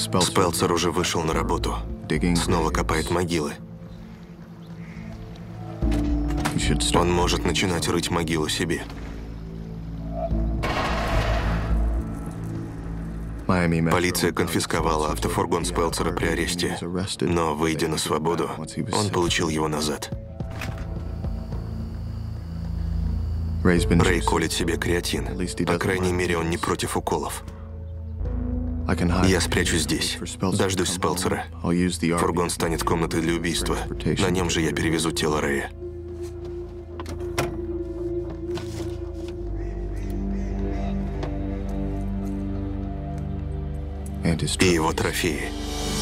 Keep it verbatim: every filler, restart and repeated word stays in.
Спелцер уже вышел на работу. Снова копает могилы. Он может начинать рыть могилу себе. Полиция конфисковала автофургон Спелцера при аресте, но, выйдя на свободу, он получил его назад. Рэй колет себе креатин. По крайней мере, он не против уколов. Я спрячусь здесь. Дождусь Спелцера. Фургон станет комнатой для убийства. На нем же я перевезу тело Рэя. И его трофеи.